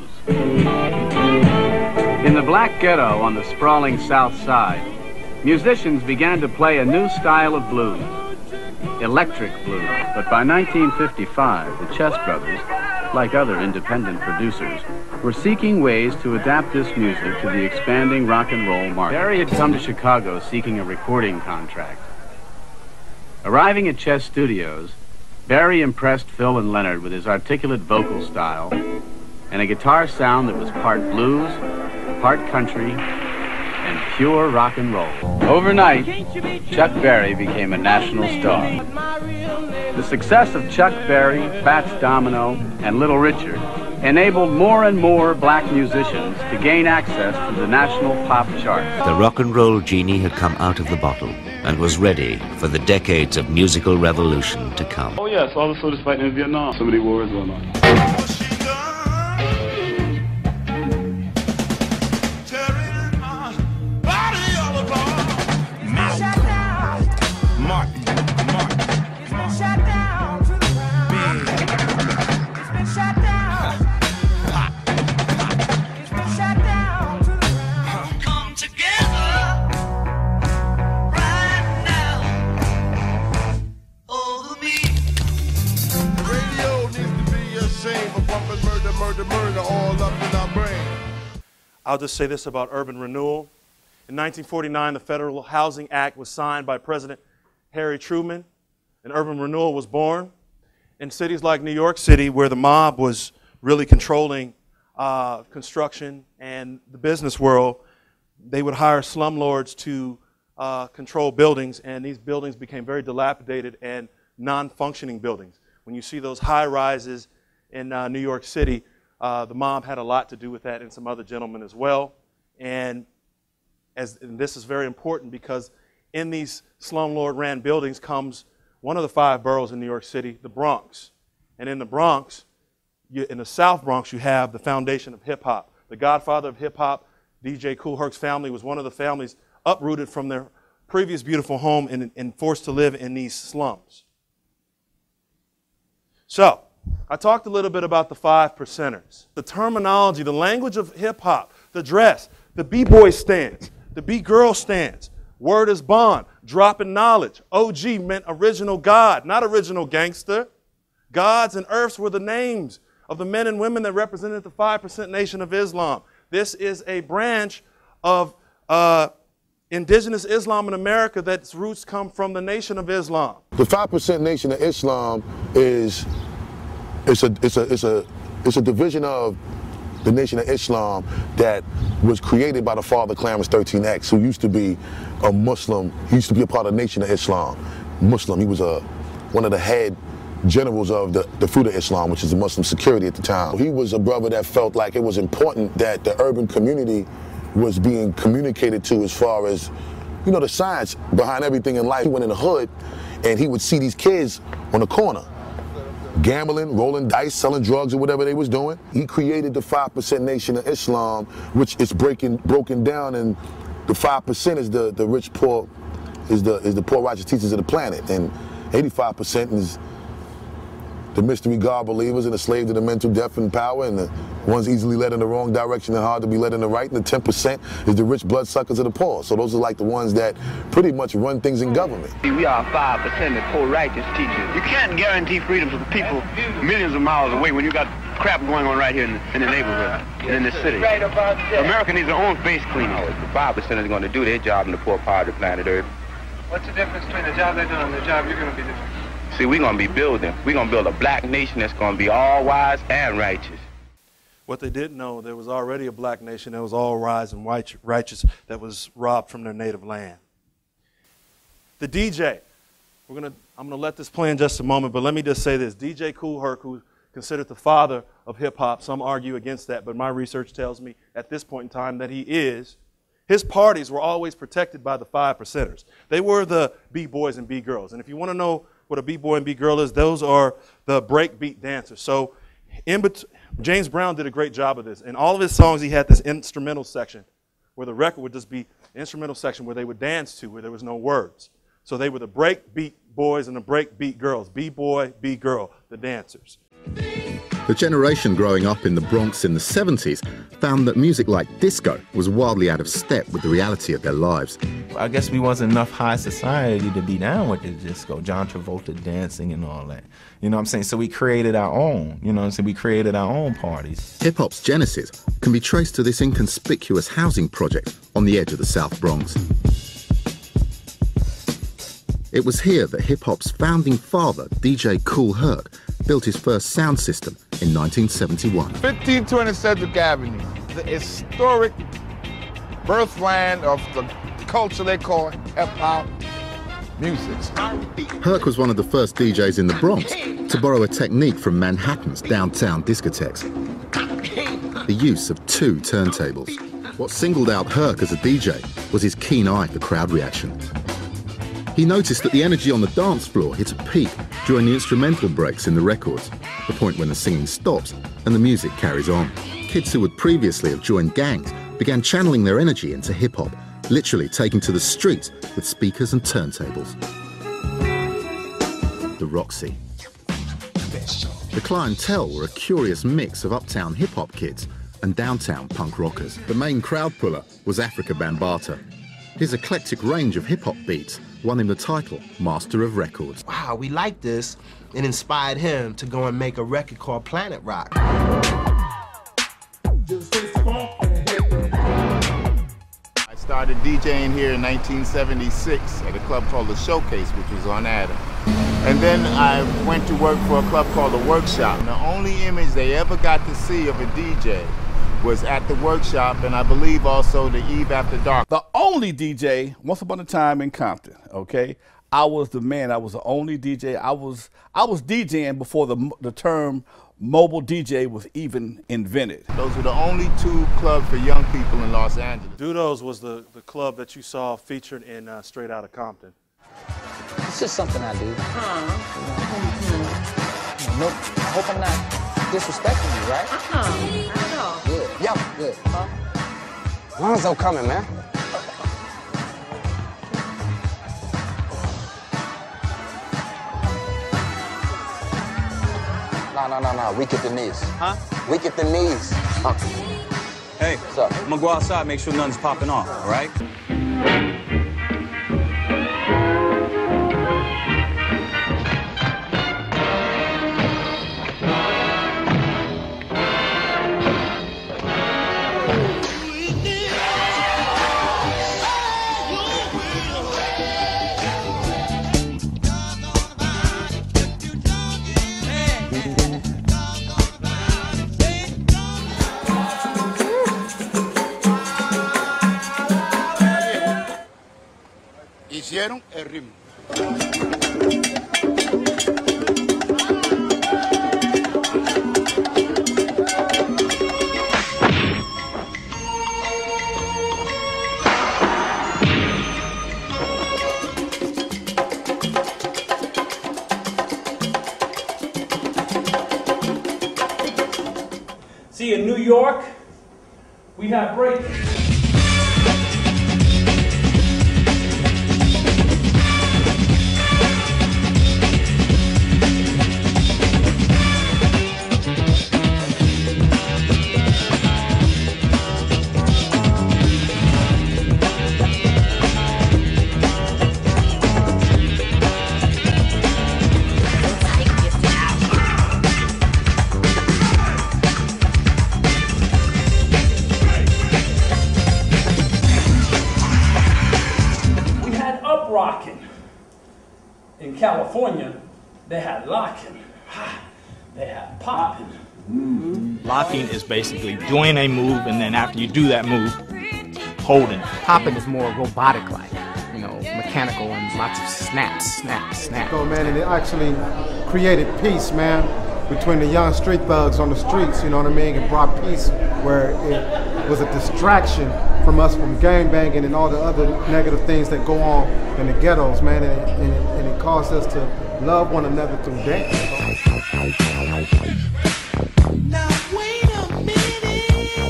In the black ghetto on the sprawling South Side, musicians began to play a new style of blues, electric blues. But by 1955, the Chess Brothers, like other independent producers, were seeking ways to adapt this music to the expanding rock and roll market. Barry had come to Chicago seeking a recording contract. Arriving at Chess Studios, Barry impressed Phil and Leonard with his articulate vocal style and a guitar sound that was part blues, part country, and pure rock and roll. Overnight, Chuck Berry became a national star. The success of Chuck Berry, Fats Domino, and Little Richard enabled more and more black musicians to gain access to the national pop charts.
The rock and roll genie had come out of the bottle and was ready for the decades of musical revolution to come.
Oh yes, all the soldiers fighting in Vietnam. So many wars going on.
I'll just say this about urban renewal. In 1949, the Federal Housing Act was signed by President Harry Truman, and urban renewal was born. In cities like New York City, where the mob was really controlling construction and the business world, they would hire slumlords to control buildings, and these buildings became very dilapidated and non-functioning buildings. When you see those high rises in New York City, the mob had a lot to do with that, and some other gentlemen as well. And this is very important because in these slumlord-ran buildings comes one of the 5 boroughs in New York City, the Bronx. And in the Bronx, in the South Bronx, you have the foundation of hip-hop. The godfather of hip-hop, DJ Kool Herc's family, was one of the families uprooted from their previous beautiful home and forced to live in these slums. So, I talked a little bit about the 5 percenters. The terminology, the language of hip-hop, the dress, the b-boy stance, the b-girl stance, word is bond, dropping knowledge. OG meant original God, not original gangster. Gods and earths were the names of the men and women that represented the 5% Nation of Islam. This is a branch of indigenous Islam in America that's roots come from the Nation of Islam.
The 5% Nation of Islam is it's a division of the Nation of Islam that was created by the father Clarence 13X, who used to be a Muslim. He used to be a part of the Nation of Islam. Muslim. He was one of the head generals of the Fruit of Islam, which is the Muslim security at the time. He was a brother that felt like it was important that the urban community was being communicated to as far as, you know, the science behind everything in life. He went in the hood and he would see these kids on the corner gambling, rolling dice, selling drugs or whatever they was doing. He created the 5% Nation of Islam, which is broken down, and the 5% is the rich poor, is the poor righteous teachers of the planet, and 85% is the mystery God believers and the slave to the mental, deaf, and power, and the ones easily led in the wrong direction and hard to be led in the right. And the 10% is the rich bloodsuckers of the poor. So those are like the ones that pretty much run things in government.
We are 5% of poor righteous teachers. You can't guarantee freedom to the people millions of miles away when you got crap going on right here in the neighborhood and in the city. Right about that. America needs their own face cleaning. The 5% is going to do their job in the poor part of the planet Earth.
What's the difference between the job they're doing and the job you're going to be doing?
See, we're going to be building. We're going to build a black nation that's going to be all wise and righteous.
What they didn't know, there was already a black nation that was all wise and righteous that was robbed from their native land. The DJ, I'm gonna let this play in just a moment, but let me just say this. DJ Kool Herc, who's considered the father of hip-hop, some argue against that, but my research tells me at this point in time that he is. His parties were always protected by the 5%ers. They were the B-boys and B-girls. And if you want to know what a B-boy and B-girl is, those are the breakbeat dancers. So James Brown did a great job of this. In all of his songs, he had this instrumental section where the record would just be an instrumental section where they would dance to, where there was no words. So they were the breakbeat boys and the breakbeat girls, B-boy, B-girl, the dancers.
The generation growing up in the Bronx in the 70s found that music like disco was wildly out of step with the reality of their lives.
I guess we wasn't enough high society to be down with the disco, John Travolta dancing and all that. You know what I'm saying? So we created our own, you know what I'm saying? We created our own parties.
Hip-hop's genesis can be traced to this inconspicuous housing project on the edge of the South Bronx. It was here that hip-hop's founding father, DJ Kool Herc, built his first sound system in 1971.
1520 Cedric Avenue, the historic birthland of the culture they call hip-hop music.
Herc was one of the first DJs in the Bronx to borrow a technique from Manhattan's downtown discotheques, the use of two turntables. What singled out Herc as a DJ was his keen eye for crowd reaction. He noticed that the energy on the dance floor hit a peak during the instrumental breaks in the records, the point when the singing stops and the music carries on. Kids who would previously have joined gangs began channeling their energy into hip-hop, literally taking to the streets with speakers and turntables. The Roxy. The clientele were a curious mix of uptown hip-hop kids and downtown punk rockers. The main crowd puller was Afrika Bambaataa. His eclectic range of hip-hop beats won him the title Master of Records.
Wow, we liked this and inspired him to go and make a record called Planet Rock.
I started DJing here in 1976 at a club called The Showcase, which was on Adam. And then I went to work for a club called The Workshop. And the only image they ever got to see of a DJ was at the Workshop, and I believe also the Eve After Dark.
The only DJ, once upon a time in Compton, okay? I was the man, I was the only DJ. I was DJing before the term mobile DJ was even invented.
Those were the only two clubs for young people in Los Angeles.
Dudos was the club that you saw featured in Straight Outta Compton.
It's just something I do. Nope, I hope I'm not disrespecting you, right? I don't know. Good. Yo, good. Lonzo coming, man. No. Weak at the knees.
Huh?
Weak at the knees.
Hey, what's up? I'm gonna go outside, make sure nothing's popping off, all right?
Hicieron el ritmo.
See, in New York, we have breaking. California, they had locking, they had popping.
Locking is basically doing a move, and then after you do that move, holding.
Popping is more robotic-like, you know, mechanical and lots of snaps, snaps, snaps.
So, man, and it actually created peace, man, between the young street thugs on the streets, you know what I mean? It brought peace where it was a distraction from us from gangbanging and all the other negative things that go on in the ghettos, man, and it caused us to love one another through dance.
Now wait a minute.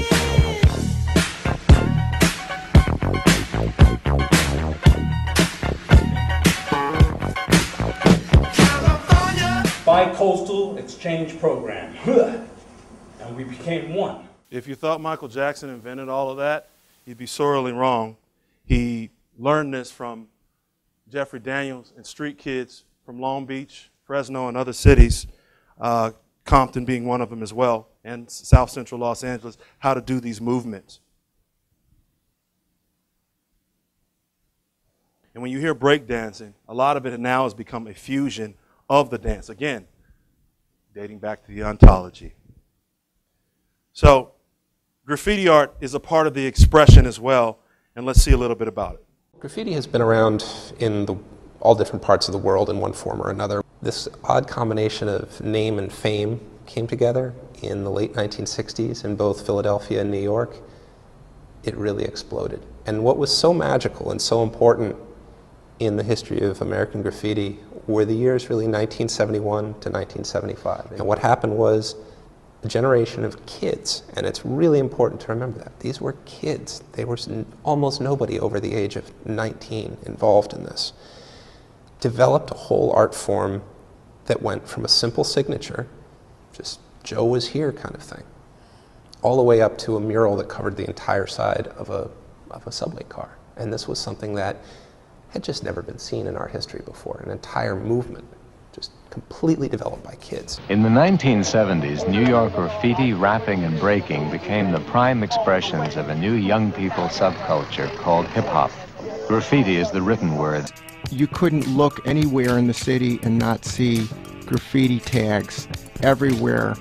Bi-coastal exchange program. And we became one.
If you thought Michael Jackson invented all of that, you'd be sorely wrong. He learned this from Jeffrey Daniels and street kids from Long Beach, Fresno, and other cities, Compton being one of them as well, and South Central Los Angeles, how to do these movements. And when you hear breakdancing, a lot of it now has become a fusion of the dance. Again, dating back to the ontology. So, graffiti art is a part of the expression as well, and let's see a little bit about it.
Graffiti has been around in all different parts of the world in one form or another. This odd combination of name and fame came together in the late 1960s in both Philadelphia and New York. It really exploded. And what was so magical and so important in the history of American graffiti were the years really 1971 to 1975. And what happened was a generation of kids, and it's really important to remember that. These were kids. There was almost nobody over the age of 19 involved in this. Developed a whole art form that went from a simple signature, just Joe was here kind of thing, all the way up to a mural that covered the entire side of a subway car. And this was something that had just never been seen in our history before, an entire movement just completely developed by kids.
In the 1970s, New York graffiti, rapping, and breaking became the prime expressions of a new young people subculture called hip-hop. Graffiti is the written word.
You couldn't look anywhere in the city and not see graffiti tags everywhere.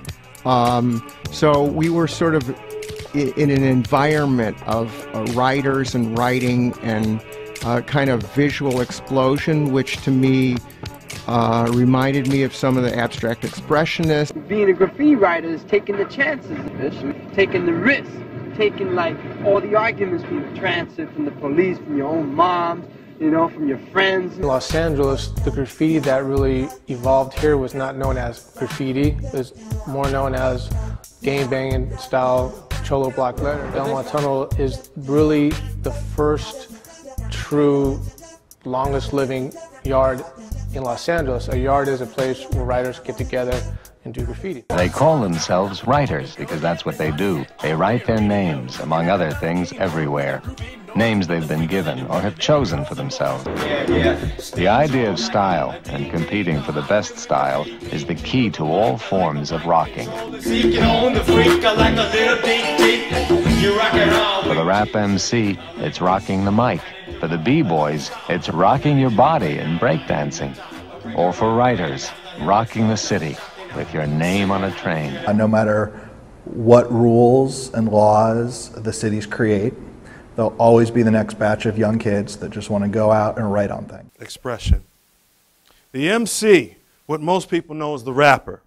So we were sort of in an environment of writers and writing and kind of visual explosion, which to me reminded me of some of the abstract expressionists.
Being a graffiti writer is taking the chances of this, taking the risk, taking like all the arguments from the transit, from the police, from your own moms, you know, from your friends.
In Los Angeles, the graffiti that really evolved here was not known as graffiti. It was more known as gangbanging style cholo block letter. Belmont Tunnel is really the first true longest living yard in Los Angeles. A yard is a place where writers get together and do graffiti.
They call themselves writers because that's what they do. They write their names, among other things, everywhere. Names they've been given or have chosen for themselves. The idea of style and competing for the best style is the key to all forms of rocking. For the rap MC, it's rocking the mic. For the b-boys, it's rocking your body and breakdancing. Or for writers, rocking the city with your name on a train.
No matter what rules and laws the cities create, there'll always be the next batch of young kids that just want to go out and write on things.
Expression. The MC, what most people know as the rapper.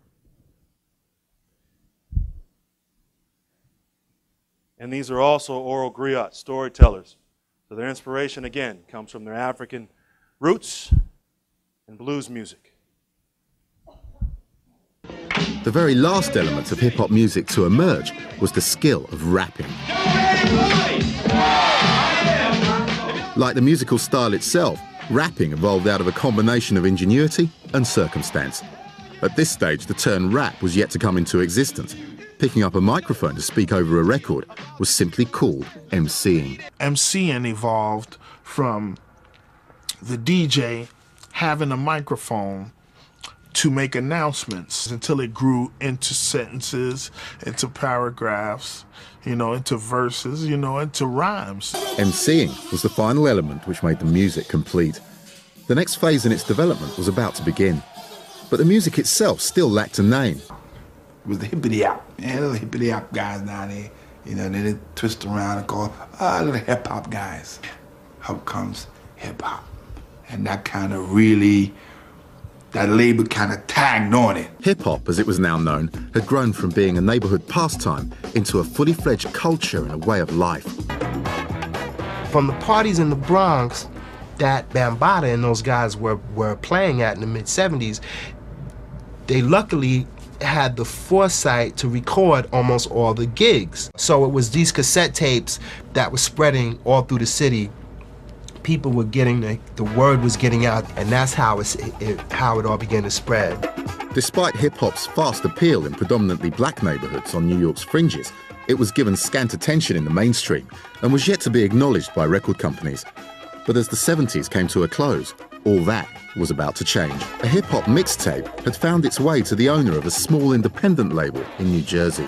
And these are also oral griots, storytellers. So their inspiration, again, comes from their African roots and blues music.
The very last element of hip-hop music to emerge was the skill of rapping. Like the musical style itself, rapping evolved out of a combination of ingenuity and circumstance. At this stage, the term rap was yet to come into existence. Picking up a microphone to speak over a record was simply called MCing.
MCing evolved from the DJ having a microphone to make announcements until it grew into sentences, into paragraphs, you know, into verses, you know, into rhymes.
MCing was the final element which made the music complete. The next phase in its development was about to begin. But the music itself still lacked a name.
It was the hippity-hop. Yeah, little hippity-hop guys down there. You know, and then they twist around and call, little hip-hop guys. Out comes hip-hop. And that kind of really, that label kind of tagged on it.
Hip-hop, as it was now known, had grown from being a neighborhood pastime into a fully fledged culture and a way of life.
From the parties in the Bronx that Bambaataa and those guys were playing at in the mid-'70s, they luckily had the foresight to record almost all the gigs. So it was these cassette tapes that were spreading all through the city. People were getting, the word was getting out, and that's how it all began to spread.
Despite hip-hop's fast appeal in predominantly black neighborhoods on New York's fringes, it was given scant attention in the mainstream and was yet to be acknowledged by record companies. But as the 70s came to a close, all that was about to change. A hip-hop mixtape had found its way to the owner of a small independent label in New Jersey.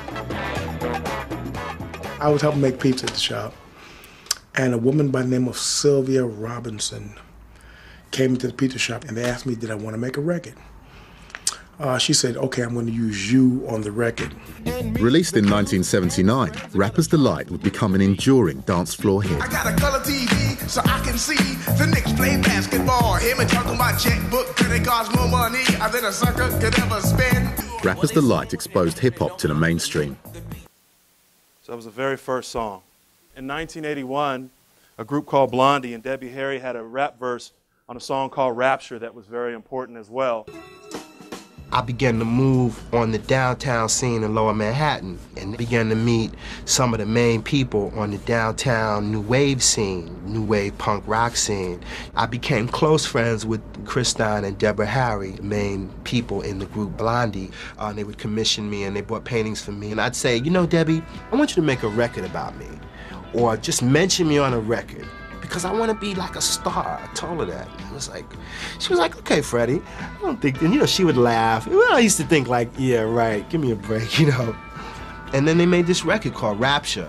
I was helping make pizza at the shop, and a woman by the name of Sylvia Robinson came into the pizza shop and they asked me, did I want to make a record? She said, okay, I'm going to use you on the record.
Released in 1979, Rapper's Delight would become an enduring dance floor hit.
I got a color TV so I can see the Knicks play basketball. Him and talking my checkbook, credit costs more money than a sucker could ever spend.
Rapper's Delight exposed hip-hop to the mainstream.
So that was the very first song. In 1981, a group called Blondie and Debbie Harry had a rap verse on a song called Rapture that was very important as well.
I began to move on the downtown scene in Lower Manhattan and began to meet some of the main people on the downtown new wave scene, new wave punk rock scene. I became close friends with Chris Stein and Deborah Harry, the main people in the group Blondie. They would commission me and they bought paintings for me. And I'd say, you know, Debbie, I want you to make a record about me. Or just mention me on a record, because I want to be like a star. I told her that. She was like, okay, Freddie, I don't think, and you know, she would laugh. Well, I used to think like, yeah, right, give me a break, you know. And then they made this record called Rapture.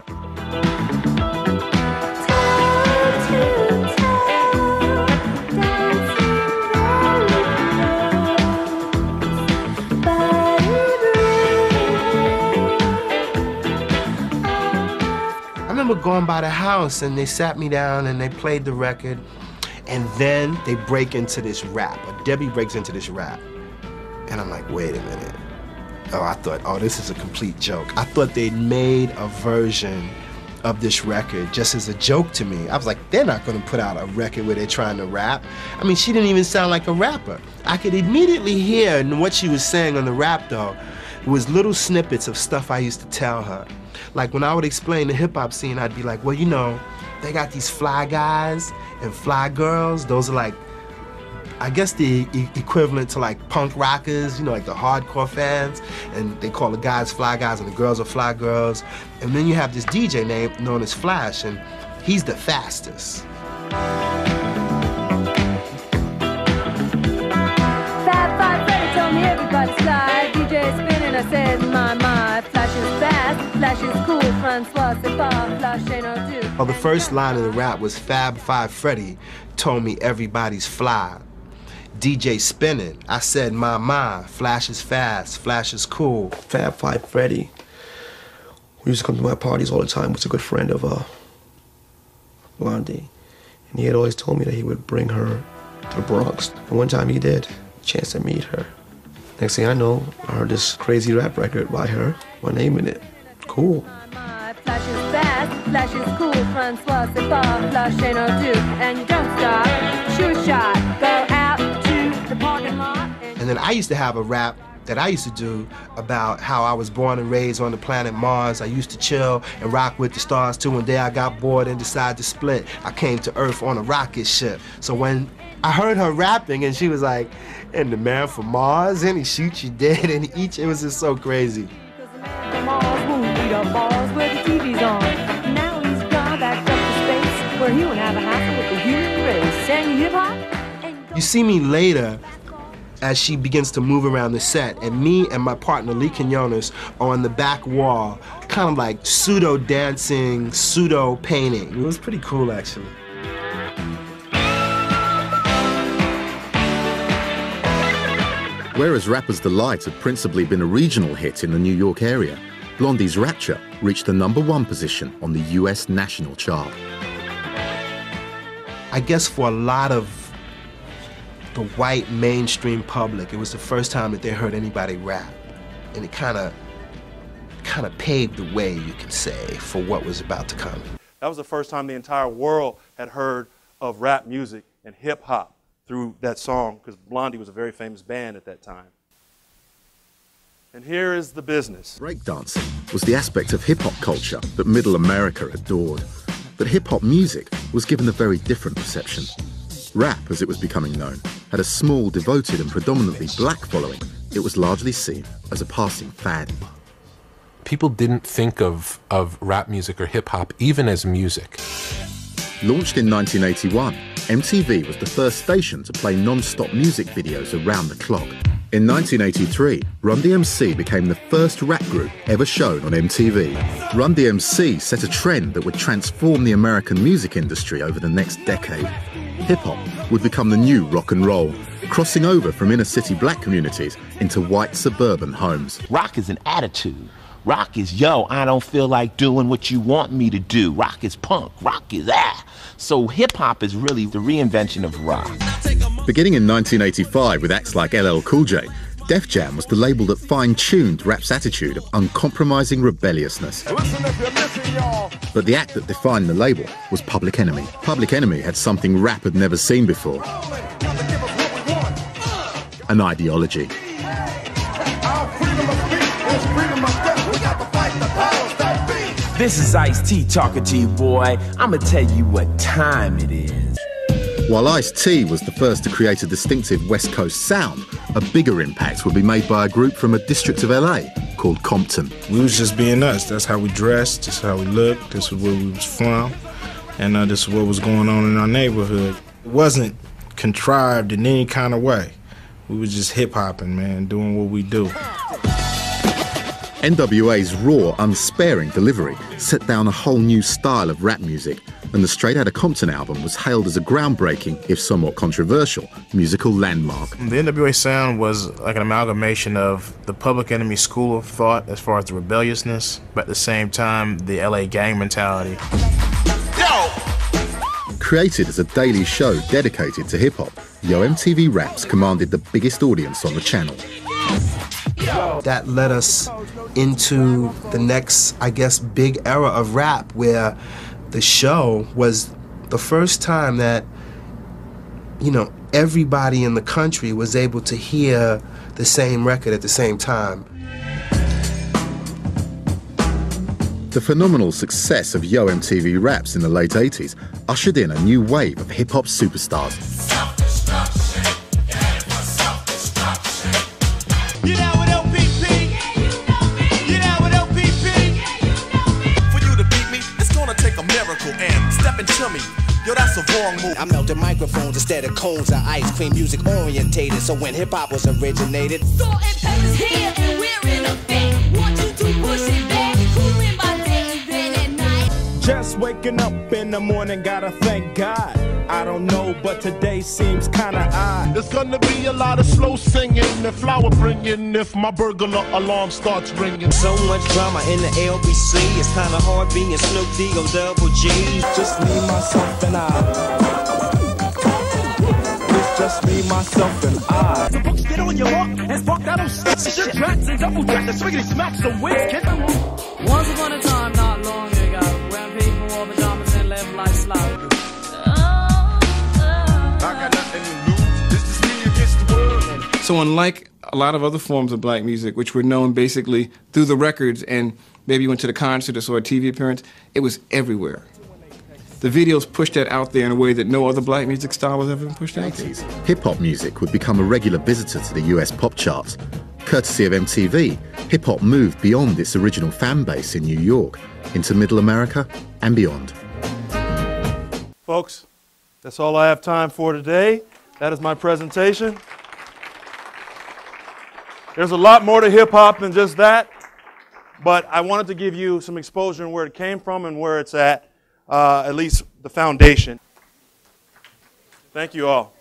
I remember going by the house and they sat me down and they played the record, and then they break into this rap, or Debbie breaks into this rap. And I'm like, wait a minute. Oh, I thought, oh, this is a complete joke. I thought they'd made a version of this record just as a joke to me. I was like, they're not gonna put out a record where they're trying to rap. I mean, she didn't even sound like a rapper. I could immediately hear, and what she was saying on the rap though, was little snippets of stuff I used to tell her. Like when I would explain the hip hop scene, I'd be like, well, you know, they got these fly guys and fly girls. Those are like, I guess the equivalent to like punk rockers, you know, like the hardcore fans. And they call the guys fly guys and the girls are fly girls. And then you have this DJ known as Flash, and he's the fastest.
Fab Five Freddy told me everybody's fly. DJ spinning, I said, my, Flash is fast, Flash is cool, Francois, c'est pas, Flash ain't no do.
Well, the first line of the rap was Fab Five Freddy told me everybody's fly. DJ spinning, I said, my, Flash is fast, Flash is cool.
Fab Five Freddy, who used to come to my parties all the time, was a good friend of Blondie. And he had always told me that he would bring her to the Bronx. And one time he did, a chance to meet her. Next thing I know, I heard this crazy rap record by her, my name in it. Cool.
Flash is fast, Flash is cool, Francois, c'est pas, Flash ain't no do. And you don't stop, shoot shot, go out to the parking lot.
And then I used to have a rap that I used to do about how I was born and raised on the planet Mars. I used to chill and rock with the stars too. One day I got bored and decided to split. I came to Earth on a rocket ship. So when I heard her rapping and she was like, and the man from Mars, and he shoots you dead, and it was just so crazy.
Mars won't beat up balls where the TV's on. Now he's gone back up to space where he won't have a hassle with the human race. And hip hop.
You see me later as she begins to move around the set, and me and my partner Lee Quinones are on the back wall, kind of like pseudo dancing, pseudo painting. It was pretty cool actually.
Whereas Rapper's Delight had principally been a regional hit in the New York area, Blondie's Rapture reached the #1 position on the US national chart.
I guess for a lot of the white mainstream public, it was the first time that they heard anybody rap. And it kind of paved the way, you can say, for what was about to come.
That was the first time the entire world had heard of rap music and hip-hop through that song, because Blondie was a very famous band at that time. And here is the business.
Breakdancing was the aspect of hip-hop culture that Middle America adored. But hip-hop music was given a very different reception. Rap, as it was becoming known, had a small, devoted and predominantly black following. It was largely seen as a passing fad.
People didn't think of rap music or hip-hop even as music.
Launched in 1981, MTV was the first station to play non-stop music videos around the clock. In 1983, Run DMC became the first rap group ever shown on MTV. Run DMC set a trend that would transform the American music industry over the next decade. Hip-hop would become the new rock and roll, crossing over from inner-city black communities into white suburban homes.
Rock is an attitude. Rock is, yo, I don't feel like doing what you want me to do. Rock is punk. Rock is ah. So hip-hop is really the reinvention of rock.
Beginning in 1985 with acts like LL Cool J, Def Jam was the label that fine-tuned rap's attitude of uncompromising rebelliousness. But the act that defined the label was Public Enemy. Public Enemy had something rap had never seen before: an ideology.
This is Ice-T talking to you, boy. I'ma tell you what time it is.
While Ice-T was the first to create a distinctive West Coast sound, a bigger impact would be made by a group from a district of LA called Compton.
We was just being us. That's how we dressed, that's how we looked, this was where we was from, and this is what was going on in our neighborhood. It wasn't contrived in any kind of way. We was just hip-hopping, man, doing what we do.
NWA's raw, unsparing delivery set down a whole new style of rap music, and the Straight Outta Compton album was hailed as a groundbreaking, if somewhat controversial, musical landmark.
The NWA sound was like an amalgamation of the Public Enemy school of thought as far as the rebelliousness, but at the same time, the LA gang mentality.
Created as a daily show dedicated to hip-hop, Yo MTV Raps commanded the biggest audience on the channel.
That led us into the next, I guess, big era of rap, where the show was the first time that, you know, everybody in the country was able to hear the same record at the same time.
The phenomenal success of Yo MTV Raps in the late 80s ushered in a new wave of hip-hop superstars.
You down with LPP? You down with LPP? For you to beat me, it's gonna take a miracle and step into me. Yo, that's a wrong move. I melted microphones instead of cones of ice cream, music orientated. So when hip hop was originated,
Salt and pepper's here and we're in effect. 1, 2, 3, push it back. Cooling my day and bed at night.
Just waking up in the morning, gotta thank God. I don't know, but today seems kinda odd.
There's gonna be a lot of slow singing and flower bringing if my burglar alarm starts ringing.
so much drama in the LBC. It's kinda hard being Snoop D-O double G.
Just me, myself, and I. It's just me, myself, and I.
Get on your walk and spark that old shit. Tracks and double tracks and swiggity smacks the whiz.
Once upon a time, not long ago, when people wore pajamas and lived life slow.
So unlike a lot of other forms of black music, which were known basically through the records and maybe you went to the concert or saw a TV appearance, it was everywhere. The videos pushed that out there in a way that no other black music style has ever been pushed out there.
Hip-hop music would become a regular visitor to the US pop charts. Courtesy of MTV, hip-hop moved beyond its original fan base in New York into Middle America and beyond.
Folks, that's all I have time for today. That is my presentation. There's a lot more to hip-hop than just that, but I wanted to give you some exposure on where it came from and where it's at least the foundation. Thank you all.